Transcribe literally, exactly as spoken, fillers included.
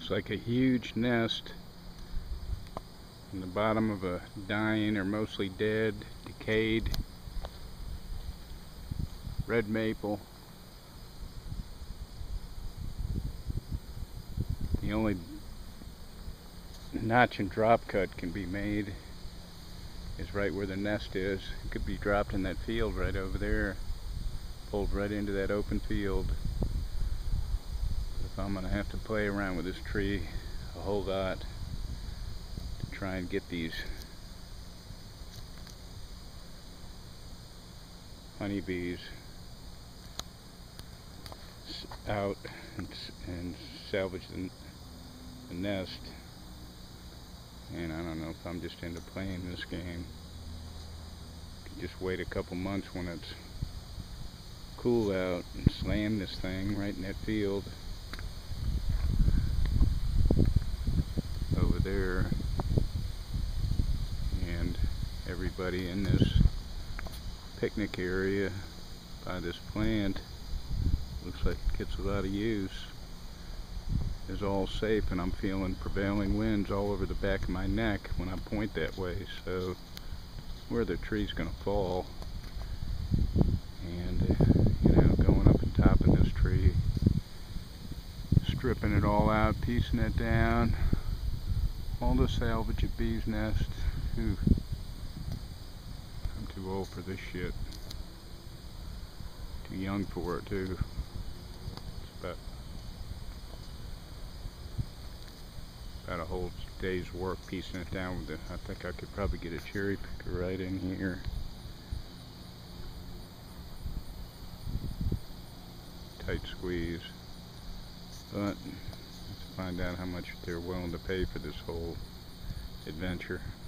Looks like a huge nest in the bottom of a dying or mostly dead, decayed red maple. The only notch and drop cut can be made is right where the nest is. It could be dropped in that field right over there, pulled right into that open field. But if I'm gonna have to play around with this tree a whole lot to try and get these honeybees out and, and salvage the, the nest, and I don't know if I'm just into playing this game. Just wait a couple months when it's cool out and slam this thing right in that field over there, and everybody in this picnic area by this plant, looks like it gets a lot of use, is all safe, and I'm feeling prevailing winds all over the back of my neck when I point that way, so where the tree's gonna fall. And uh, you know, going up and topping this tree, stripping it all out, piecing it down, all to salvage a bee's nest. Ooh, I'm too old for this shit. Too young for it too. It's about about a whole day's work piecing it down with it. I think I could probably get a cherry picker right in here. Tight squeeze. But let's find out how much they're willing to pay for this whole adventure.